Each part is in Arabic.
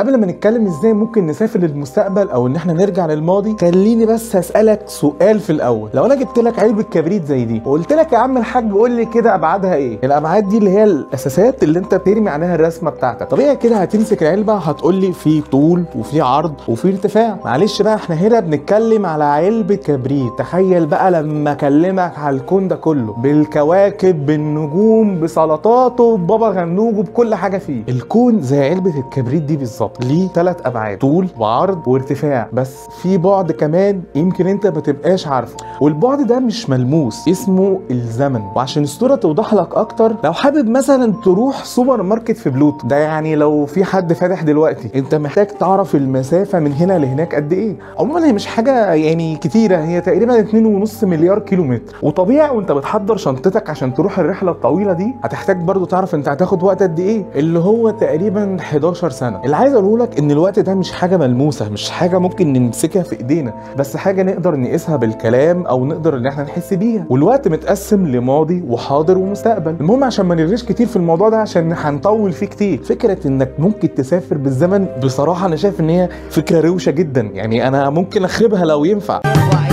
قبل ما نتكلم ازاي ممكن نسافر للمستقبل او ان احنا نرجع للماضي، خليني بس هسألك سؤال في الاول. لو انا جبت لك علبة كبريت زي دي وقلت لك يا عم الحاج قول لي كده ابعادها ايه؟ الابعاد دي اللي هي الاساسات اللي انت بترمي عليها الرسمة بتاعتك. طبيعي كده هتمسك العلبة هتقول لي في طول وفي عرض وفي ارتفاع. معلش بقى احنا هنا بنتكلم على علبة كبريت. تخيل بقى لما اكلمك على الكون ده كله بالكواكب بالنجوم بسلطاته ببابا غنوجه بكل حاجة فيه. الكون زي علبة الكبريت دي بالظبط، ليه 3 ابعاد، طول وعرض وارتفاع، بس في بعد كمان يمكن انت ما تبقاش عارفه، والبعد ده مش ملموس اسمه الزمن. وعشان الصورة توضح لك اكتر، لو حابب مثلا تروح سوبر ماركت في بلوتو ده، يعني لو في حد فاتح دلوقتي انت محتاج تعرف المسافة من هنا لهناك قد ايه. عموما هي مش حاجة يعني كتيرة، هي تقريبا 2.5 مليار كيلومتر. وطبيعي وانت بتحضر شنطتك عشان تروح الرحلة الطويلة دي هتحتاج برضو تعرف انت هتاخد وقت قد ايه، اللي هو تقريبا 11 سنة. اللي عايز اقوله لك ان الوقت ده مش حاجة ملموسة، مش حاجة ممكن نمسكها في ايدينا، بس حاجة نقدر نقيسها بالكلام او نقدر ان احنا نحس بيها. والوقت متقسم لماضي وحاضر ومستقبل. المهم عشان ما نرغيش كتير في الموضوع ده عشان هنطول فيه كتير، فكرة انك ممكن تسافر بالزمن بصراحة انا شايف ان هي فكرة روشة جدا، يعني انا ممكن اخربها لو ينفع.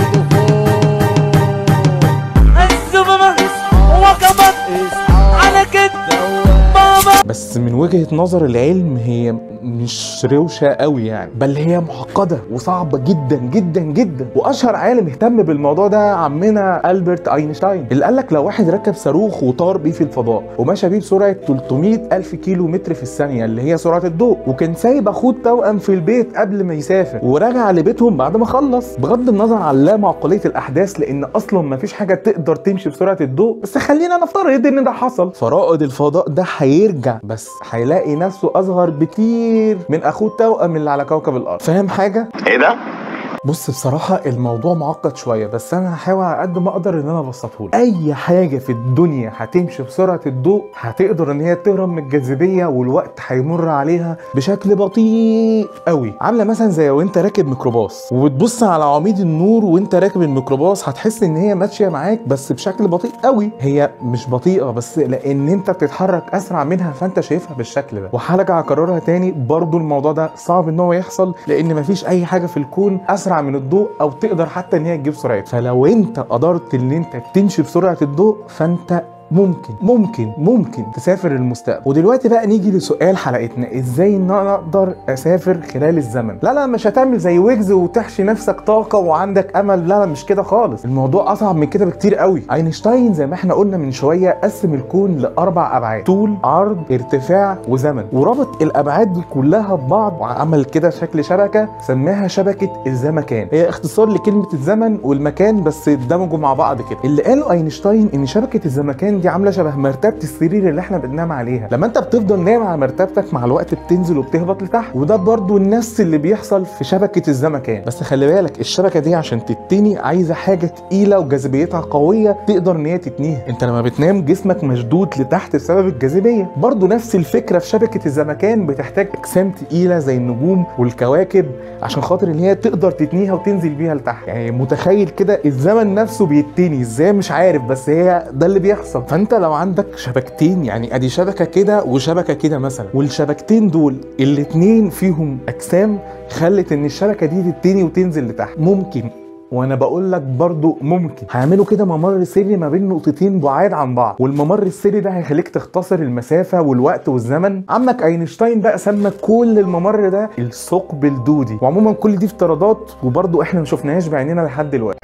بس من وجهة نظر العلم هي مش روشة قوي يعني، بل هي معقدة وصعبة جدا جدا جدا. واشهر عالم اهتم بالموضوع ده عمنا ألبرت اينشتاين، اللي قالك لو واحد ركب صاروخ وطار بيه في الفضاء ومشى بيه بسرعة 300 ألف كيلو متر في الثانية اللي هي سرعة الضوء، وكان سايب اخوه التوأم في البيت قبل ما يسافر ورجع لبيتهم بعد ما خلص، بغض النظر عن لا معقولية الاحداث لان اصلا ما فيش حاجة تقدر تمشي بسرعة الضوء، بس خلينا نفترض ان ده حصل، فرائد الفضاء ده هيرجع بس هيلاقي نفسه اصغر بكتير من اخوه التوأم اللي على كوكب الارض. فاهم حاجه؟ ايه ده؟ بص بصراحة الموضوع معقد شوية، بس أنا هحاول على قد ما أقدر إن أنا أبسطهولك. أي حاجة في الدنيا هتمشي بسرعة الضوء هتقدر إن هي تهرب من الجاذبية والوقت هيمر عليها بشكل بطيء قوي. عاملة مثلا زي وأنت راكب ميكروباص وبتبص على عواميد النور وأنت راكب الميكروباص، هتحس إن هي ماشية معاك بس بشكل بطيء قوي. هي مش بطيئة بس لأن أنت بتتحرك أسرع منها فأنت شايفها بالشكل ده. وهرجع أكررها تاني، برضو الموضوع ده صعب إن هو يحصل لأن مفيش أي حاجة في الكون أسرع من الضوء او تقدر حتى ان هي تجيب سرعتها. فلو انت قدرت ان انت تمشي بسرعه الضوء فانت ممكن تسافر للمستقبل. ودلوقتي بقى نيجي لسؤال حلقتنا، ازاي ان انا اقدر اسافر خلال الزمن؟ لا مش هتعمل زي ويجز وتحشي نفسك طاقه وعندك امل، لا مش كده خالص، الموضوع اصعب من كده بكتير قوي. اينشتاين زي ما احنا قلنا من شويه قسم الكون ل4 ابعاد، طول عرض ارتفاع وزمن، وربط الابعاد دي كلها ببعض وعمل كده شكل شبكه سماها شبكه الزمكان. هي اختصار لكلمه الزمن والمكان بس دمجوا مع بعض كده. اللي قاله اينشتاين ان شبكه الزمكان دي عامله شبه مرتبه السرير اللي احنا بننام عليها. لما انت بتفضل نايم على مرتبتك مع الوقت بتنزل وبتهبط لتحت، وده برضو نفس اللي بيحصل في شبكه الزمكان. بس خلي بالك الشبكه دي عشان تتني عايزه حاجه تقيله وجاذبيتها قويه تقدر ان هي تتنيها. انت لما بتنام جسمك مشدود لتحت بسبب الجاذبيه. برضو نفس الفكره في شبكه الزمكان، بتحتاج اجسام تقيله زي النجوم والكواكب عشان خاطر ان هي تقدر تتنيها وتنزل بيها لتحت. يعني متخيل كده الزمن نفسه بيتني ازاي؟ مش عارف، بس هي ده اللي بيحصل. فانت لو عندك شبكتين، يعني ادي شبكه كده وشبكه كده مثلا، والشبكتين دول الاتنين فيهم اجسام خلت ان الشبكه دي تتني وتنزل لتحت، ممكن، وانا بقول لك برضو ممكن هيعملوا كده ممر سري ما بين نقطتين بعاد عن بعض، والممر السري ده هيخليك تختصر المسافه والوقت والزمن. عمك اينشتاين بقى سمى كل الممر ده الثقب الدودي. وعموما كل دي افتراضات وبرضو احنا ما شفناهاش بعينينا لحد دلوقتي.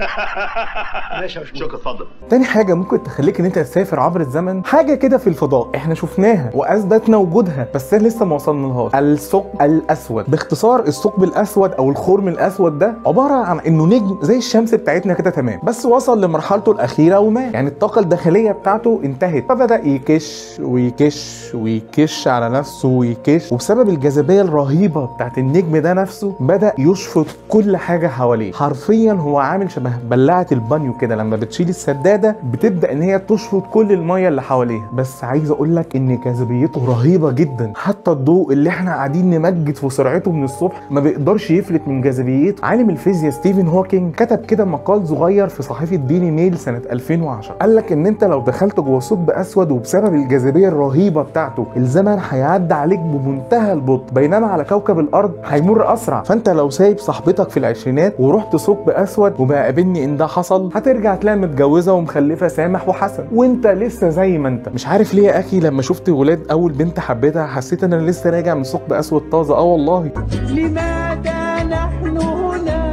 ماشي يا شكرا، اتفضل. تاني حاجه ممكن تخليك ان انت تسافر عبر الزمن، حاجه كده في الفضاء احنا شفناها واثبتنا وجودها بس لسه ما وصلنالهاش، الثقب الاسود. باختصار الثقب الاسود او الخرم الاسود ده عباره عن انه نجم زي الشمس بتاعتنا كده تمام، بس وصل لمرحلته الاخيره ومات، يعني الطاقه الداخليه بتاعته انتهت، فبدا يكش ويكش ويكش على نفسه ويكش، وبسبب الجاذبيه الرهيبه بتاعت النجم ده نفسه بدا يشفط كل حاجه حواليه. حرفيا هو عامل شبه بلاعه البانيو كده، لما بتشيل السداده بتبدا ان هي تشفط كل الميه اللي حواليها. بس عايز اقول لك ان جاذبيته رهيبه جدا، حتى الضوء اللي احنا قاعدين نمجد في سرعته من الصبح ما بيقدرش يفلت من جاذبيته. عالم الفيزياء ستيفن هوكينج هوكينج كتب كده مقال صغير في صحيفه ديلي ميل سنه 2010. قال لك ان انت لو دخلت جوه ثقب اسود وبسبب الجاذبيه الرهيبه بتاعته الزمن هيعدي عليك بمنتهى البطء، بينما على كوكب الارض هيمر اسرع. فانت لو سايب صاحبتك في العشرينات ورحت ثقب اسود وبقى قابلني ان ده حصل، هترجع تلاقي متجوزه ومخلفه سامح وحسن وانت لسه زي ما انت. مش عارف ليه يا اخي لما شفت ولاد اول بنت حبيتها حسيت ان انا لسه راجع من ثقب اسود طازه. والله لماذا نحن هنا؟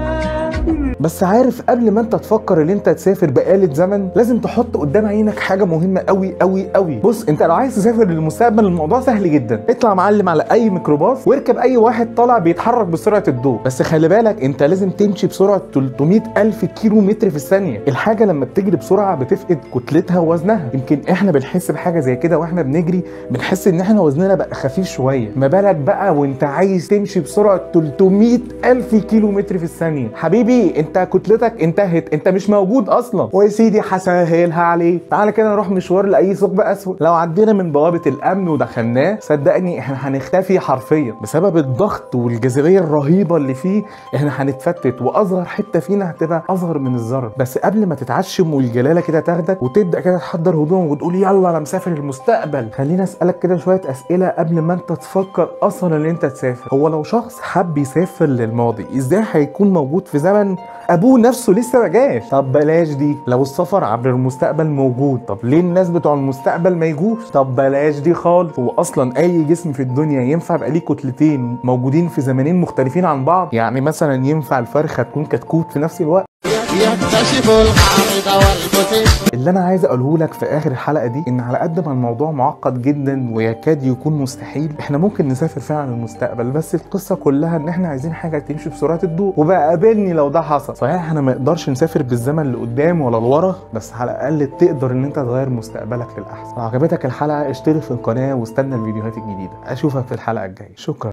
بس عارف قبل ما انت تفكر ان انت تسافر بآلة زمن لازم تحط قدام عينك حاجه مهمه قوي قوي قوي. بص، انت لو عايز تسافر للمستقبل الموضوع سهل جدا. اطلع معلم على اي ميكروباص واركب اي واحد طالع بيتحرك بسرعه الضوء، بس خلي بالك انت لازم تمشي بسرعه 300,000 كيلو متر في الثانيه. الحاجه لما بتجري بسرعه بتفقد كتلتها ووزنها. يمكن احنا بنحس بحاجه زي كده واحنا بنجري، بنحس ان احنا وزننا بقى خفيف شويه، ما بالك بقى وانت عايز تمشي بسرعه 300,000 كيلو متر في الثانيه. حبيبي انت كتلتك انتهت، انت مش موجود اصلا. ويا سيدي هسهلها عليك، تعالى كده نروح مشوار لاي ثقب اسود. لو عدينا من بوابه الامن ودخلناه صدقني احنا هنختفي حرفيا بسبب الضغط والجاذبيه الرهيبه اللي فيه. احنا هنتفتت واصغر حته فينا هتبقى اصغر من الذره. بس قبل ما تتعشم والجلاله كده تاخدك وتبدا كده تحضر هدومك وتقول يلا انا مسافر المستقبل، خليني اسالك كده شويه اسئله قبل ما انت تفكر اصلا ان انت تسافر. هو لو شخص حب يسافر للماضي ازاي هيكون موجود في زمن ابوه نفسه لسه ما جاش؟ طب بلاش دي. لو السفر عبر المستقبل موجود، طب ليه الناس بتوع المستقبل ما يجوش؟ طب بلاش دي خالص. هو اصلا اي جسم في الدنيا ينفع يبقى ليه كتلتين موجودين في زمانين مختلفين عن بعض؟ يعني مثلا ينفع الفرخه تكون كتكوت في نفس الوقت؟ يكتشف الحامض والبوتين. اللي انا عايز اقوله لك في اخر الحلقه دي ان على قد ما الموضوع معقد جدا ويكاد يكون مستحيل، احنا ممكن نسافر فعلا المستقبل، بس القصه كلها ان احنا عايزين حاجه تمشي بسرعه الضوء. وبقى قابلني لو ده حصل. صحيح احنا ما نقدرش نسافر بالزمن لقدام ولا لورا، بس على الاقل تقدر ان انت تغير مستقبلك للاحسن. لو عجبتك الحلقه اشترك في القناه واستنى الفيديوهات الجديده. اشوفك في الحلقه الجايه. شكرا.